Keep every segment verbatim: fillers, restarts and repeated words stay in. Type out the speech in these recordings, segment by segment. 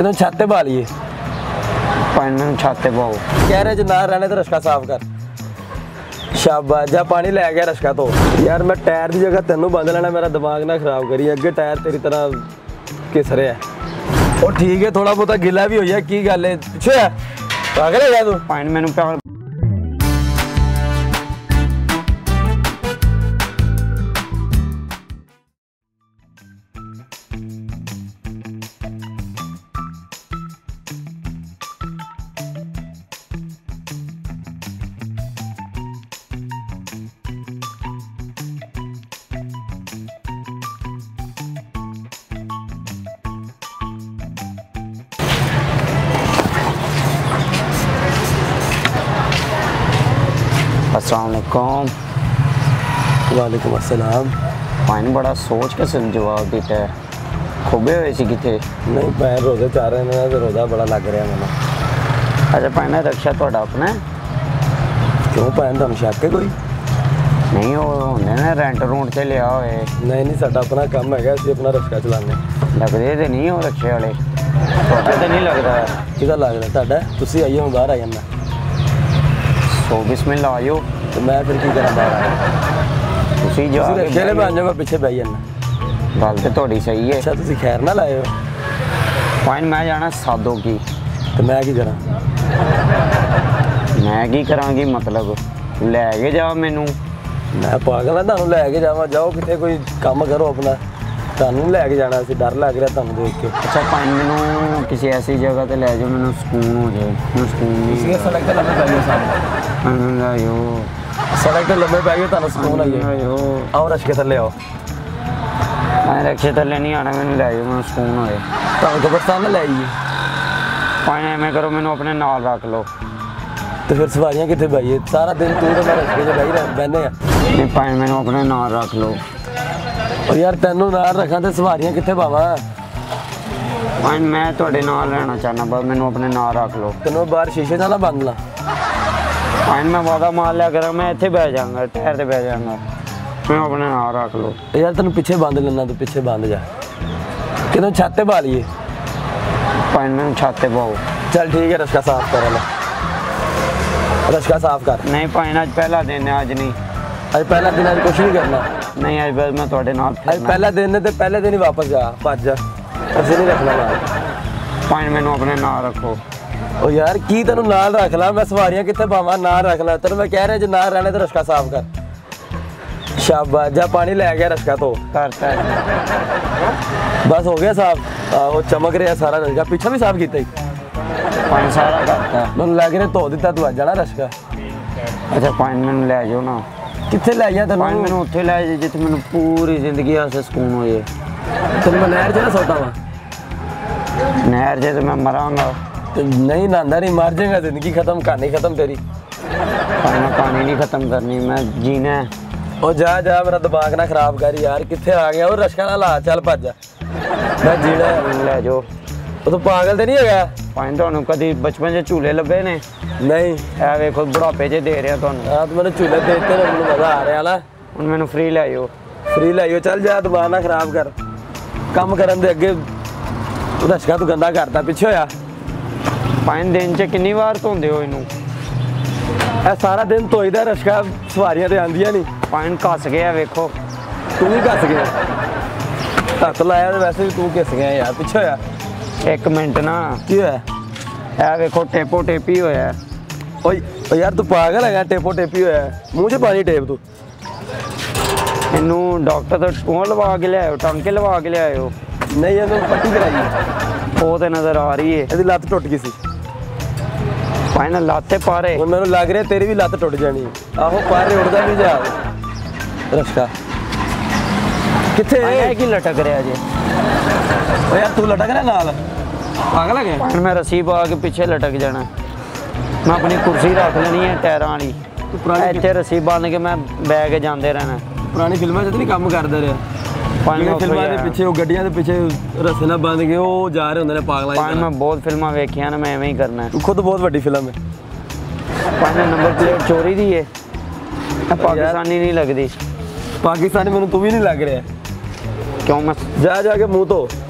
कितने छाते पा लिए पानी छाते पाओ कह रहे ना रहने तो रश्का साफ कर। शाबाश जा पानी लै गया रश्का तो यार मैं टायर की जगह तेनों बंद लेना, मेरा दिमाग ना खराब करी। अगे टायर तेरी तरह घिस रहा है। और ठीक है थोड़ा बहुत गिला भी हो जाए, की गल है पिछे है पागल है क्या तू? पानी मैनू अस्सलाम वालेकुम। वालेकुम अस्सलाम। पानी बड़ा सोच के सिर्फ जवाब देता है। खुबे हुए सी किथे? नहीं पैर रोजे चाह रहे हैं तो रोजा बड़ा लग रहा मैंने। अच्छा पानी रक्षा थोड़ा अपना क्यों पैन तुम शक है कोई? नहीं वो होंगे ना रेंट रूंट से लिया होए। नहीं नहीं साडा अपना काम है, असं अपना रक्षा चलाने। लगते तो नहीं हो रक्षे वाले तो नहीं लगता किदा लग रहा तुहाडा? तुसीं आइए मैं बाहर आ जाना। सो बिस्मिल्लाह आयो तो मैं फिर की करा बाहर आया? तुसीं जा के चले बन जाओ, मैं पीछे बह जाना। गल तो थोड़ी सही है। अच्छा तुसीं खैर ना लाए हो? पानी मैं जाना सादो की तो मैं की करा? मैं की करांगी मतलब लैके जा मैनू। मैं पागल है तुहानू लैके जावां? जाओ कितने कोई काम करो अपना, तुहानू लैके जाना सी डर लग रहा तुहानू देख के। अच्छा पानी मैनू किसी ऐसी जगह ते ले जाओ मैनू सुकून हो जाए। मैं सुकून नहीं सड़क ते लम्बे पै गए सामने लायो सड़क ते लम्बे पै गए तुहानू सुकून आई लायो आओ रश्के थल्ले आओ। मैं रक्षे थल्ले नहीं आना, मैनू ले जाओ मैं सुकून होए। तुहानू कब्रस्तान ले आइए पानी एवें करो मैनू अपने नाल रख लो। तो फिर सवारियां कितने बहिए? सारा दिन तू तो मैं रश्के च बही बहने नहीं पानी मैनू अपने नाल रख लो। और यार तेनों नाल रखा तो सवारियां कितने पावां? पानी मैं तुहाडे नाल रहना चाहना, बस मैनू अपने नाल रख लो। तेनों बाहर शीशे ना बंद ला। पानी मैं वादा मार लिया करा मैं इत्थे बह जाऊंगा, टायर ते बह जाऊंगा। मैं अपने नाल रख लो। यार तेन पीछे बंद लेना, तो पीछे बंद जा। कितने छाते पा लिए? पानी मैनू छाते पाओ। चल ठीक है रश्का साफ कर ले, रश्का साफ कर। नहीं पानी अज पहला दिन है, अज नहीं। अज पहला दिन, अज कुछ नहीं करना। नहीं अज बस मैं तुहाडे नाल अज पहला दिन है तो पहले दिन ही वापस जा, भज जा, असं नहीं रखना नाल। पानी मैनू अपने नाल रखो। ओ यार की तेनों नाल रख ला, मैं सवारियां कितने पावां? नाल रख ला तेन मैं कह रहा जो नाल रहने तो रश्का साफ कर। शाबाश जा पानी लै गया रश्का तो करता है बस हो गया साफ। वो चमक रहा सारा रश्का, पीछा भी साफ किया पानी सारा करता है। मैं लग रहा धो दिता तू अज जाना रश्का। अच्छा पानी मैनू ले जाओ ना। कितने लै जा तेन? पानी मैनू उत्थे ले जाओ जिथे मैनू पूरी जिंदगी आसे सुकून हो जाए। तेन मैं नहर च ना सोता वा? नहर च तो मैं मरांगा। नहीं नहांदा नहीं, मर जाएगा, जिंदगी खत्म, कहानी खत्म तेरी। पानी मैं कहानी नहीं खत्म करनी, मैं जीना है। ओ जा जा मेरा दिमाग ना खराब कर यार, कितने आ गया? और रश्का ना ला, चल भज जा, मैं जीना है। ले जाओ। वो तो पागल तो नहीं है? पानी तुहानू कदी बचपन च झूले लभे ने? नहीं ए वेखो बुढ़ापे च दे रहा तुहानू। हाँ तो मैंने झूले देते ना, मैंने मजा आ रहा ना। हुण मैनू फ्री ले जाओ। फ्री लाइयो चल जा, दिमाग ना खराब कर। काम करन दे अगे रश्का तू गंदा करता, पिछे होया। पानी दिन च कितनी बार धोंदे हो इनू? ए सारा दिन धोईदा रश्का, सवारियां तो आंदियां नहीं। पानी घस गया वेखो। तू भी घस गया? हथ लाया तो वैसे भी तू घिस गया यार, पिछे होया। एक मिनट ना की होया? ए वेखो टेपो टेपी होया। ओ यार तू पागल है? टेपो टेपी होया, मुँह च पानी टेप तू। इनू डॉक्टर तो वो लवा के लियाओ, टांके लवा के लियाओ। नहीं ये पट्टी कराई, वो तो नजर आ रही है। ਇਹਦੀ ਲੱਤ ਟੁੱਟ ਗਈ ਸੀ। पानी लाते पारे ਹੁਣ ਮੈਨੂੰ ਲੱਗ ਰਿਹਾ ਤੇਰੀ ਵੀ ਲੱਤ ਟੁੱਟ ਜਾਣੀ। ਆਹੋ ਪਾਰੇ ਉੜਦਾ ਵੀ ਜਾ ਰਸ਼ਕਾ ਕਿੱਥੇ है कि लटक रहा जी? ਓ ਯਾਰ ਤੂੰ ਲਟਕ ਰਿਹਾ ਨਾਲ, पागल है क्या? मैं रस्सी पा के पीछे लटक जाना। मैं अपनी कुर्सी रख लेनी है टायरां वाली, इत्थे रस्सी बन के मैं बह के जाते रहना। पुरानी फिल्मां च नहीं काम करदा ਰਿਹਾ? पानी फिल्मां दे पिछे ਉਹ ਗੱਡੀਆਂ ਦੇ ਪਿੱਛੇ ਰੱਸੇ ਨਾਲ ਬੰਨ ਕੇ ਉਹ ਜਾ ਰਹੇ ਹੁੰਦੇ ਨੇ ਪਾਗਲਾਂ। पानी मैं बहुत फिल्मां वेखियां ने, मैं एवें ही करना है। तू खुद बहुत बड़ी फिल्म है। पानी नंबर प्लेट चोरी दी है, पाकिस्तानी नहीं लगती। पाकिस्तानी मैनू तू भी नहीं लग रहा। क्यों? मैं जा जाके मुँह धो,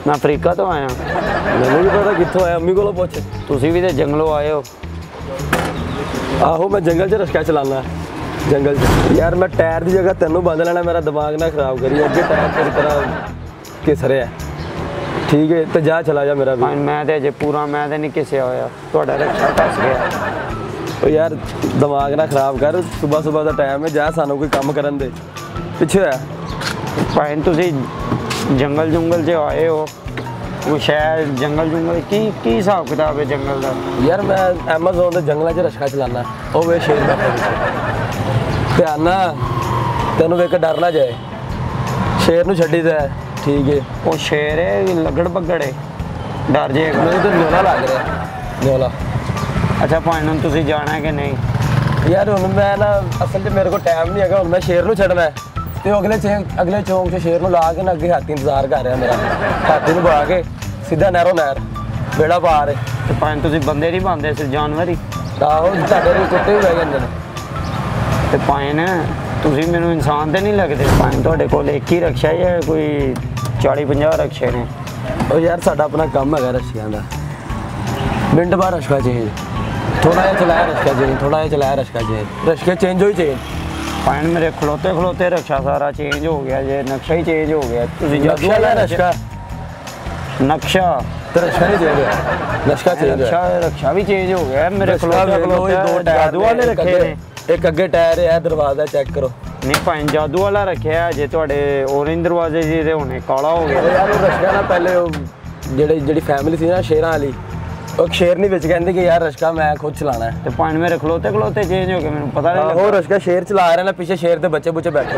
ਮੈਂ ਅਫਰੀਕਾ ਤੋਂ ਆਇਆ। ਮੈਨੂੰ ਵੀ ਪਤਾ ਕਿੱਥੋਂ ਆਇਆ, ਅੰਮੀ ਕੋਲੋਂ ਪੁੱਛ। ਤੁਸੀਂ ਵੀ ਤੇ ਜੰਗਲੋਂ ਆਏ ਹੋ। ਆਹੋ ਮੈਂ ਜੰਗਲ 'ਚ ਰਸ਼ਕਾ ਚਲਾਉਣਾ ਜੰਗਲ 'ਚ। ਯਾਰ ਮੈਂ ਟਾਇਰ ਦੀ ਜਗ੍ਹਾ ਤੈਨੂੰ ਬੰਦ ਲੈਣਾ, ਮੇਰਾ ਦਿਮਾਗ ਨਾ ਖਰਾਬ ਕਰੀ। ਅੱਗੇ ਟਾਇਰ ਤੇਰੀ ਤਰ੍ਹਾਂ ਘਿਸ ਰਿਹਾ, ਠੀਕ ਹੈ? ਤੇ ਜਾ ਚਲਾ ਜਾ ਮੇਰਾ ਵੀ। ਮੈਂ ਤੇ ਅਜੇ ਪੂਰਾ ਮੈਂ ਤੇ ਨਹੀਂ ਘਿਸਿਆ ਹੋਇਆ, ਤੁਹਾਡਾ ਰਕਸ਼ਾ ਫਸ ਗਿਆ। ਉਹ ਯਾਰ ਦਿਮਾਗ ਨਾ ਖਰਾਬ ਕਰ, ਸਵੇਰ ਸਵੇਰ ਦਾ ਟਾਈਮ ਹੈ, ਜਾ ਸਾਨੂੰ ਕੋਈ ਕੰਮ ਕਰਨ ਦੇ। ਪਿੱਛੇ ਹੋਇਆ ਭਾਈ ਤੁਸੀਂ ਜੰਗਲ ਜੁੰਗਲ 'ਚ ਆਏ ਹੋ, ਉਹ ਸ਼ਹਿਰ ਜੰਗਲ ਜੁੰਗਲ ਕੀ ਕੀ ਹਿਸਾਬ ਕਿਤਾਬ ਹੈ ਜੰਗਲ ਦਾ? ਯਾਰ ਮੈਂ ਐਮਾਜ਼ੋਨ ਦੇ ਜੰਗਲਾਂ 'ਚ ਰਸ਼ਕਾ ਚਲਾਉਣਾ। ਉਹ ਵੇ ਸ਼ੇਰ ਬੈਠਾ ਪਿੱਛੇ, ਧਿਆਨ ਨਾਲ, ਤੈਨੂੰ ਵੇਖ ਕੇ ਡਰ ਨਾ ਜਾਏ। ਸ਼ੇਰ ਨੂੰ ਛੱਡੀ ਦਾ, ਠੀਕ ਹੈ? ਉਹ ਸ਼ੇਰ ਹੈ ਲੱਗੜ ਬੱਗੜ ਹੈ, ਡਰ ਜਾਏਗਾ। ਮੈਨੂੰ ਤਾਂ ਨਿਓਲਾ ਲੱਗ ਰਿਹਾ, ਨਿਓਲਾ। ਅੱਛਾ ਭਾਈ ਨੂੰ ਤੁਸੀਂ ਜਾਣਾ ਕਿ ਨਹੀਂ? ਯਾਰ ਹੁਣ ਮੈਂ ਨਾ ਅਸਲ 'ਚ ਮੇਰੇ ਕੋਲ ਟਾਈਮ ਨਹੀਂ ਹੈਗਾ, ਹੁਣ ਮੈਂ ਸ਼ੇਰ ਨੂੰ ਛੱਡਣਾ ਤੇ ਅਗਲੇ ਚੇ ਅਗਲੇ ਚੌਂਕ 'ਚ ਸ਼ੇਰ ਨੂੰ ਲਾ ਕੇ ਨਾ ਅੱਗੇ ਹਾਥੀ ਇੰਤਜ਼ਾਰ ਕਰ ਰਿਹਾ ਮੇਰਾ। ਹਾਥੀ ਨੂੰ ਪਾ ਕੇ ਸਿੱਧਾ ਨਹਿਰੋ ਨਹਿਰ ਬੇੜਾ ਪਾਰ ਹੈ। ਤੇ ਭਾਈ ਤੁਸੀਂ ਬੰਦੇ ਨਹੀਂ ਪਾਉਂਦੇ ਸੀ, ਜਾਨਵਰ ਹੀ? ਆਹੋ ਤੁਹਾਡੇ ਨੂੰ ਕੁੱਤੇ ਵੀ ਬਹਿ ਜਾਂਦੇ ਨੇ। ਤੇ ਭਾਈ ਨਾ ਤੁਸੀਂ ਮੈਨੂੰ ਇਨਸਾਨ ਤੇ ਨਹੀਂ ਲੱਗਦੇ। ਭਾਈ ਤੁਹਾਡੇ ਕੋਲ ਇੱਕ ਹੀ ਰਕਸ਼ਾ ਜਾਂ ਕੋਈ ਚਾਲੀ ਪੰਜਾਹ ਰਕਸ਼ੇ ਨੇ? ਉਹ ਯਾਰ ਸਾਡਾ ਆਪਣਾ ਕੰਮ ਹੈਗਾ ਰਸ਼ਕਿਆਂ ਦਾ, ਮਿੰਟ ਬਾਅਦ ਰਸ਼ਕਾ ਚੇਂਜ, ਥੋੜਾ ਜਿਹਾ ਚਲਾਇਆ ਰਸ਼ਕਾ ਚੇਂਜ, ਥੋੜਾ ਜਿਹਾ ਚਲਾਇਆ ਰਸ਼ਕਾ ਚੇਂਜ, ਰਸ਼ਕੇ ਚੇਂਜ ਹੋਈ ਚੇਂਜ। ਭਾਈ ਮੇਰੇ ਖਲੋਤੇ ਖਲੋਤੇ ਰਕਸ਼ਾ ਸਾਰਾ ਚੇਂਜ ਹੋ ਗਿਆ ਜੇ, ਨਕਸ਼ਾ ਹੀ ਚੇਂਜ ਹੋ ਗਿਆ। ਤੁਸੀਂ ਜਾਦੂ ਨਕਸ਼ਾ ਵਾਲਾ ਲੈ ਰਸ਼ਕਾ, ਨਕਸ਼ਾ ਤੇ ਰਸ਼ਕਾ ਨਹੀਂ ਚੇਂਜ ਹੋਇਆ, ਨਕਸ਼ਾ ਚੇਂਜ ਰਕਸ਼ਾ ਹੋਇਆ। ਰਕਸ਼ਾ ਵੀ ਚੇਂਜ ਹੋ ਗਿਆ ਮੇਰੇ ਰਸ਼ਕਾ ਖਲੋਤੇ ਵੇਖ ਲਓ, ਇਹ ਖਲੋਤੇ ਦੋ ਟਾਇਰ ਜਾਦੂ ਵਾਲੇ ਰੱਖੇ ਨੇ। ਇੱਕ ਅੱਗੇ ਟਾਇਰ ਹੈ, ਦਰਵਾਜ਼ਾ ਚੈੱਕ ਕਰੋ। ਨਹੀਂ ਭਾਈ ਜਾਦੂ ਵਾਲਾ ਰੱਖਿਆ ਜੇ ਤੁਹਾਡੇ ਔਰੇਂਜ ਦਰਵਾਜ਼ੇ ਜੀ ਦੇ ਹੋਣੇ ਕਾਲਾ ਹੋ ਗਿਆ। ਉਹ ਯਾਰ ਉਹ ਰਸ਼ਕਾ ਨਾ ਪਹਿਲੇ ਉਹ ਜਿਹੜੇ ਜਿਹੜੀ ਫੈਮਿਲੀ ਸੀ ਨਾ ਸ਼ੇਰਾਂ ਵਾਲੀ, ਉਹ ਸ਼ੇਰ ਨਹੀਂ ਵਿੱਚ ਕਹਿੰਦੇ ਕਿ ਯਾਰ ਰਸ਼ਕਾ ਮੈਂ ਖੁਦ ਚਲਾਣਾ ਹੈ। ਤੇ ਭਾਈ ਮੇਰੇ ਖਲੋਤੇ ਖਲੋਤੇ ਚੇਂਜ ਹੋ ਗਏ, ਮੈਨੂੰ ਪਤਾ ਨਹੀਂ ਉਹ ਰਸ਼ਕਾ ਸ਼ੇਰ ਚਲਾ ਰਿਹਾ ਨਾ, ਪਿੱਛੇ ਸ਼ੇਰ ਦੇ ਬੱਚੇ ਬੁੱਚੇ ਬੈਠੇ।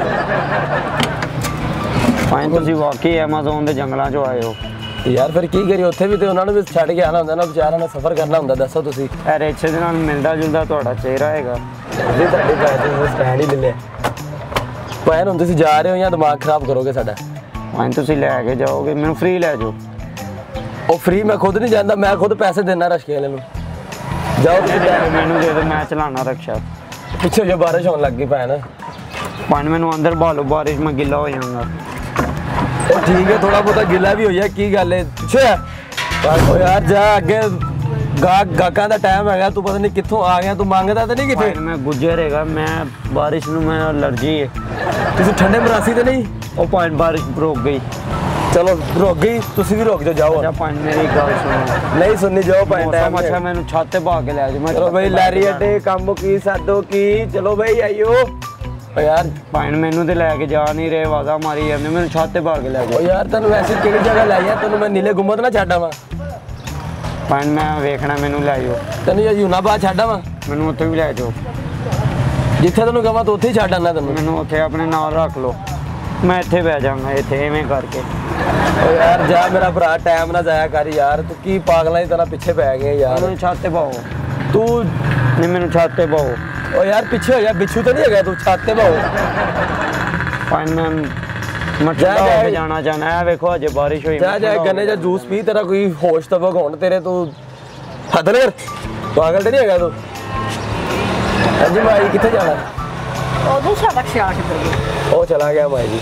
ਭਾਈ ਤੁਸੀਂ ਵਾਕਈ ਐਮਾਜ਼ੋਨ ਦੇ ਜੰਗਲਾਂ 'ਚੋਂ ਆਏ ਹੋ। ਯਾਰ ਫਿਰ ਕੀ ਕਰੀ, ਉੱਥੇ ਵੀ ਤੇ ਉਹਨਾਂ ਨੂੰ ਵੀ ਛੱਡ ਕੇ ਆਉਣਾ ਹੁੰਦਾ ਨਾ, ਵਿਚਾਰਿਆਂ ਨੇ ਸਫ਼ਰ ਕਰਨਾ ਹੁੰਦਾ। ਦੱਸੋ ਤੁਸੀਂ, ਇਹ ਰਿਕਸ਼ੇ ਦੇ ਨਾਲ ਮਿਲਦਾ ਜੁਲਦਾ ਤੁਹਾਡਾ ਚਿਹਰਾ ਹੈਗਾ। ਅਸੀਂ ਤੁਹਾਡੇ ਪੈਸੇ ਸਟੈਂਡ ਹੀ ਦਿੰਦੇ ਭਾਈ। ਹੁਣ ਤੁਸੀਂ ਜਾ ਰਹੇ ਹੋ ਜਾਂ ਦਿਮਾਗ ਖਰਾਬ ਕਰੋਗੇ ਸਾਡਾ? ਭਾਈ ਤੁਸੀਂ ਲੈ ਕੇ ਜਾਓਗੇ, ਮੈਨੂੰ ਫ੍ਰੀ ਲੈ ਜਾਓ। ਉਹ ਫ੍ਰੀ ਮੈਂ ਖੁਦ ਨਹੀਂ ਜਾਂਦਾ, ਮੈਂ ਖੁਦ ਪੈਸੇ ਦੇਣਾ ਰਸ਼ਕੇ ਵਾਲੇ ਨੂੰ। ਜਾਓ ਤੁਸੀਂ ਲੈ- ਮੈਨੂੰ ਦੇ ਦਿਓ, ਮੈਂ ਚਲਾਉਣਾ ਰਕਸ਼ਾ। ਪਿੱਛੇ ਜੋ ਬਾਰਿਸ਼ ਹੋਣ ਲੱਗ ਗਈ ਭੈਣ। ਭਾਈ ਮੈਨੂੰ ਅੰਦਰ ਬਾਲੋ, ਬਾਰਿਸ਼ ਮੈਂ ਗਿੱਲਾ ਹੋ ਜਾਊਂਗਾ। ਉਹ ਠੀਕ ਹੈ, ਥੋੜਾ ਬਹੁਤਾ ਗਿੱਲਾ ਵੀ ਹੋਇਆ, ਕੀ ਗੱਲ ਹੈ? ਪਿੱਛੇ ਉਹ ਯਾਰ ਜਾ ਅੱਗੇ, ਗਾਹਕ ਗਾਹਕਾਂ ਦਾ ਟਾਈਮ ਹੈਗਾ, ਤੂੰ ਪਤਾ ਨਹੀਂ ਕਿੱਥੋਂ ਆ ਗਿਆ, ਤੂੰ ਮੰਗਦਾ ਤਾਂ ਨਹੀਂ ਕਿਤੇ? ਭਾਈ ਮੈਂ ਗੁੱਜਰ ਹੈਗਾ, ਮੈਂ ਬਾਰਿਸ਼ ਨੂੰ ਮੈਂ ਅਲਰਜੀ ਹੈ। ਤੁਸੀਂ ਠੰਡੇ ਮਰਾਸੀ ਤੇ ਨਹੀਂ? ਉਹ ਭਾਈ ਬਾਰਿਸ਼ ਰੁਕ ਗਈ। ਚਲੋ ਰੁਕ ਗਈ, ਤੁਸੀਂ ਵੀ ਰੁਕ ਜਾਓ। ਜਾਓ ਅੱਛਾ ਭਾਈ ਮੇਰੀ ਗੱਲ ਸੁਣੋ। ਨਹੀਂ ਸੁਣਨੀ, ਜਾਓ ਭਾਈ। ਟਾਈਮ ਅੱਛਾ ਮੈਨੂੰ ਛੱਤ ਤੇ ਪਾ ਕੇ ਲੈ ਜਾ। ਮੈਂ ਚਲੋ ਭਾਈ, ਲੈਰੀ ਅੱਡੇ ਕੰਮ ਕੀ ਸਾਦੋ ਕੀ, ਚਲੋ ਭਾਈ ਆਇਓ। ਓ ਯਾਰ ਭਾਈ ਮੈਨੂੰ ਤੇ ਲੈ ਕੇ ਜਾ ਨਹੀਂ ਰਹੇ, ਆਵਾਜ਼ਾਂ ਮਾਰੀ ਜਾਂਦੇ, ਮੈਨੂੰ ਛੱਤ ਤੇ ਪਾ ਕੇ ਲੈ ਜਾ। ਓ ਯਾਰ ਤੈਨੂੰ ਵੈਸੇ ਕਿਹੜੀ ਜਗ੍ਹਾ ਲੈ ਜਾ? ਤੈਨੂੰ ਮੈਂ ਨੀਲੇ ਗੁੰਮਤ ਨਾ ਛੱਡ ਆਵਾਂ? ਭਾਈ ਮੈਂ ਵੇਖਣਾ, ਮੈਨੂੰ ਲੈ ਜਾਓ। ਤੈਨੂੰ ਇਹ ਯੂਨਾਬਾਦ ਛੱਡ ਆਵਾਂ? ਮੈਨੂੰ ਉੱਥੇ ਵੀ ਲੈ ਜਾਓ। ਜਿੱਥੇ ਤੈਨੂੰ ਕਹਾਂ ਤੂੰ ਉੱਥੇ ਹੀ ਛੱਡ ਆਣਾ ਤੈਨੂੰ। ਮੈਨੂੰ ਉੱਥੇ ਆਪਣੇ ਨਾਲ ਰੱਖ ਲਓ, ਮੈਂ ਇੱਥੇ ਬਹਿ ਜਾਵਾਂਗਾ, ਇੱਥੇ ਐਵੇਂ ਕਰਕੇ। ਓ ਯਾਰ ਜਾ ਮੇਰਾ ਭਰਾ, ਟਾਈਮ ਨਾ ਜਾਇਆ ਕਰ ਯਾਰ, ਤੂੰ ਕੀ ਪਾਗਲਾਂ ਦੀ ਤਰ੍ਹਾਂ ਪਿੱਛੇ ਪੈ ਗਏ ਯਾਰ। ਮੈਨੂੰ ਛੱਤ ਤੇ ਪਾਓ। ਤੂੰ ਨਹੀਂ ਮੈਨੂੰ ਛੱਤ ਤੇ ਪਾਓ। ਓ ਯਾਰ ਪਿੱਛੇ ਹੋ ਜਾ, ਬਿੱਛੂ ਤਾਂ ਨਹੀਂ ਹੈਗਾ, ਤੂੰ ਛੱਤ ਤੇ ਪਾਓ। ਭਾਈ ਮੈਂ ਮੈਂ ਜਾ, ਠੰਡਾ ਹੋ ਜਾ। ਕੇ ਜਾਣਾ ਚਾਹਨਾ ਹੈ। ਵੇਖੋ ਅਜੇ ਬਾਰਿਸ਼ ਹੋਈ। ਜਾ ਜਾ ਗੰਨੇ ਜਾਂ ਜੂਸ ਪੀ, ਤੇਰਾ ਕੋਈ ਹੋਸ਼ ਤਬਕ ਹੋਣ ਤੇਰੇ, ਤੂੰ ਹੱਦ ਨਾ ਕਰ, ਪਾਗਲ ਤੇ ਨਹੀਂ ਹੈਗਾ ਤੂੰ। ਹਾਂਜੀ ਮਾਈ ਕਿੱਥੇ ਜਾਣਾ? ਉਹ ਦੂਸਰਾ ਰਕਸ਼ਾ ਕਿੱਧਰ? ਉਹ ਚਲਾ ਗਿਆ ਮਾਈ ਜੀ,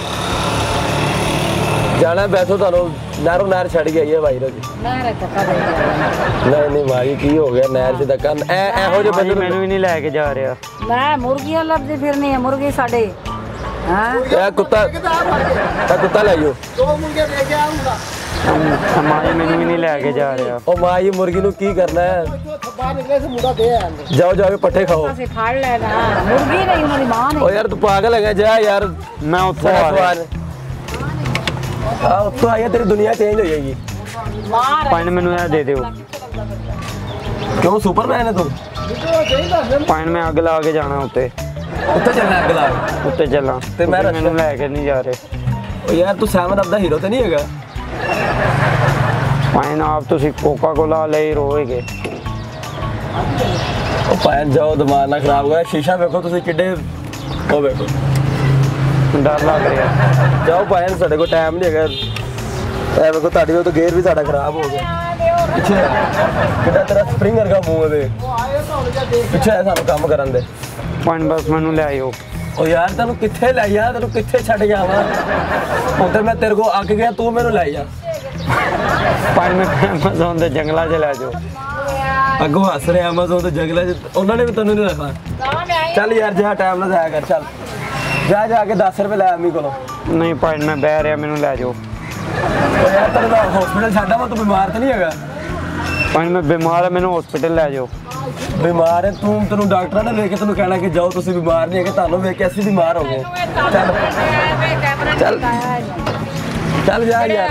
ਜਾਣਾ ਬੈਠੋ, ਤੁਹਾਨੂੰ ਨਹਿਰੋਂ ਨਹਿਰ ਛੱਡ ਕੇ ਆਈਏ ਭਾਈ ਰੋਜੀ। ਨਹਿਰ ਤੱਕ ਆ ਗਈ। ਨਹੀਂ ਨਹੀਂ ਮਾਈ ਕੀ ਹੋ ਗਿਆ, ਨਹਿਰ 'ਚ ਧੱਕਾ? ਐ ਇਹੋ ਜਿਹੇ ਬੰਦੇ ਮੈਨੂੰ ਵੀ ਨਹੀਂ ਲੈ ਕੇ ਜਾ ਰਿਹਾ। ਮੈਂ ਮੁਰਗੀਆਂ ਲੱਭਦੀ ਫਿਰਨੀ ਆ, ਮੁਰਗੀ ਸਾਡੇ। ਹਾਂ ਇਹ ਕੁੱਤਾ, ਇਹ ਕੁੱਤਾ ਲੈ ਜਾਓ। ਮਾਈ ਮੈਨੂੰ ਵੀ ਨਹੀਂ ਲੈ ਕੇ ਜਾ ਰਿਹਾ। ਉਹ ਮਾਈ ਮੁਰਗੀ ਨੂੰ ਕੀ ਕਰਨਾ ਹੈ? ਜਾਓ ਜਾਓ ਪੱਠੇ ਖਾਓ। ਅਸੀਂ ਫੜ ਲੈਣਾ, ਮੁਰਗੀ ਨਹੀਂ ਉਹਨਾਂ ਦੀ ਮਾਂ ਓ ਨੇ। ਯਾਰ ਤੂੰ ਪਾਗਲ ਹੈਗਾ, ਜਾ ਯਾਰ। ਮੈਂ ਉੱਥੋਂ ਆ ਰਿਹਾ। ਆ ਉੱਥੋਂ ਆਇਆ, ਤੇਰੀ ਦੁਨੀਆ ਚੇਂਜ ਹੋ ਜਾਏਗੀ। ਮਾਰ ਭਾਈ ਮੈਨੂੰ ਇਹ ਦੇ ਦਿਓ। ਕਿਉਂ ਸੁਪਰਮੈਨ ਹੈ ਤੂੰ? ਭਾਈ ਮੈਂ ਅੱਗ ਲਾ ਕੇ ਜਾਣਾ ਉੱਤੇ। ਉੱਥੇ ਚੱਲਣਾ ਅੱਗ ਲਾ ਕੇ? ਉੱਤੇ ਚੱਲਾਂ ਤੇ ਮੈਂ ਤੁਸੀਂ ਮੈਨੂੰ ਲੈ ਕੇ ਨਹੀਂ ਜਾ ਰਹੇ। ਓ ਯਾਰ ਤੂੰ ਸੈਵਨ ਅਪ ਦਾ ਹੀਰੋ ਤੇ ਨਹੀਂ ਹੈਗਾ? ਭਾਈ ਨਾ ਆਪ ਤੁਸੀਂ ਕੋਕਾ ਕੋਲਾ ਲਈ ਰੋਏਗੇ। ਉਹ ਭਾਈ ਜਾਓ, ਦਿਮਾਗ ਨਾ ਖਰਾਬ ਹੋਇਆ। ਸ਼ੀਸ਼ਾ ਵੇਖੋ ਤੁਸੀਂ ਕਿੱਡੇ, ਉਹ ਵੇਖੋ, ਡਰ ਲੱਗ ਰਿਹਾ। ਜਾਓ ਭਾਈ, ਸਾਡੇ ਕੋਲ ਟਾਈਮ ਨਹੀਂ ਹੈਗਾ। ਐ ਵੇਖੋ ਤੁਹਾਡੀ ਉਹ ਤਾਂ ਗੇਅਰ ਵੀ ਸਾਡਾ ਖਰਾਬ ਹੋ ਗਿਆ। ਪਿੱਛੇ ਕਿੱਡਾ ਤੇਰਾ ਸਪਰਿੰਗ ਵਰਗਾ ਮੂੰਹ ਦੇ ਪਿੱਛੇ ਆ ਸਾਨੂੰ ਕੰਮ ਕਰਨ ਦੇ। ਭਾਈ ਬਸ ਮੈਨੂੰ ਲੈ ਆਇਓ। ਓ ਯਾਰ ਤੈਨੂੰ ਕਿੱਥੇ ਲੈ ਜਾ, ਤੈਨੂੰ ਕਿੱਥੇ ਛੱਡ ਗਿਆ ਵਾ? ਉਧਰ ਮੈਂ ਤੇਰੇ ਕੋਲ ਅੱਕ ਗਿਆ, ਤੂੰ ਮੈਨੂੰ ਲੈ ਜਾ। ਭਾਈ ਮੈਂ ਐਮਾਜ਼ੋਨ ਦੇ ਜੰਗਲਾਂ 'ਚ ਲੈ ਜਾਓ। ਅੱਗੋਂ ਹੱਸ ਰਿਹਾ ਐਮਾਜ਼ੋਨ ਦੇ ਜੰਗਲਾਂ 'ਚ, ਉਹਨਾਂ ਨੇ ਵੀ ਤੈਨੂੰ ਨਹੀਂ ਰੱਖਣਾ। ਚੱਲ ਯਾਰ ਜਾ ਟਾਈਮ ਨਾਲ ਜਾਇਆ ਕਰ, ਚੱਲ ਜਾ ਜਾ ਕੇ ਦਸ ਰੁਪਏ ਲੈ ਅੰਮੀ ਕੋਲੋਂ। ਨਹੀਂ ਭਾਈ ਮੈਂ ਬਹਿ ਰਿਹਾ, ਮੈਨੂੰ ਲੈ ਜਾਓ। ਓ ਯਾਰ ਤੈਨੂੰ ਤਾਂ ਹਸਪੀਟਲ ਛੱਡਾ ਵਾ, ਤੂੰ ਬਿਮਾਰ ਤਾਂ ਨਹੀਂ ਹੈਗਾ? ਭਾਈ ਮੈਂ ਬਿਮਾਰ ਹਾਂ, ਮੈਨੂੰ ਹਸਪੀਟਲ ਲੈ ਜਾਓ। ਬਿਮਾਰ ਹੈ ਤੂੰ, ਤੈਨੂੰ ਡਾਕਟਰਾਂ ਨੇ ਵੇਖ ਕੇ ਤੈਨੂੰ ਕਹਿਣਾ ਕਿ ਜਾਓ ਤੁਸੀਂ ਬਿਮਾਰ ਨਹੀਂ ਹੈਗੇ, ਤੁਹਾਨੂੰ ਵੇਖ ਕੇ ਅਸੀਂ ਬਿਮਾਰ ਹੋ ਗਏ। ਚੱਲ ਚੱਲ ਚੱਲ ਜਾ ਯਾਰ।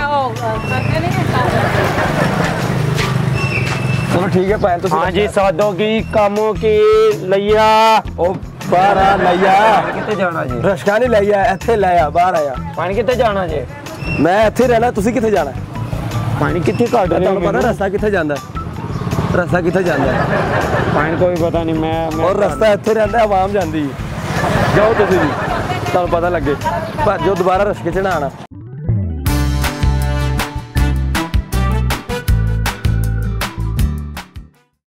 ਚਲੋ ਠੀਕ ਹੈ ਭੈਣ, ਤੁਸੀਂ ਹਾਂਜੀ ਸਾਦੋ ਕੀ ਕੰਮ ਕੀ ਲਈਆ? ਉਹ ਬਾਹਰ ਆ ਲਈਆ। ਕਿੱਥੇ ਜਾਣਾ ਜੀ? ਰਸ਼ਕਾ ਨਹੀਂ ਲਈਆ, ਇੱਥੇ ਲੈ ਆ, ਬਾਹਰ ਆਇਆ। ਪਾਣੀ ਕਿੱਥੇ ਜਾਣਾ ਜੇ? ਮੈਂ ਇੱਥੇ ਰਹਿਣਾ, ਤੁਸੀਂ ਕਿੱਥੇ ਜਾਣਾ? ਪਾਣੀ ਕਿੱਥੇ ਕੱਢ ਰਹੇ ਹੋ? ਤੁਹਾਨੂੰ ਪਤਾ ਰਸਤਾ ਕਿੱਥੇ ਜਾਂਦਾ? ਰਸਤਾ ਕਿੱਥੇ ਜਾਂਦਾ? ਪਾਣੀ ਕੋਈ ਪਤਾ ਨਹੀਂ। ਮੈਂ ਮੈਂ ਔਰ ਰਸਤਾ ਇੱਥੇ ਰਹਿੰਦਾ, ਆਵਾਮ ਜਾਂਦੀ। ਜਾਓ ਤੁਸੀਂ ਵੀ, ਤੁਹਾਨੂੰ ਪਤਾ ਲੱਗੇ। ਪਰ ਜੋ ਦੁਬਾਰਾ ਰਸ਼ਕੇ ਚ ਨਾ ਆਣਾ।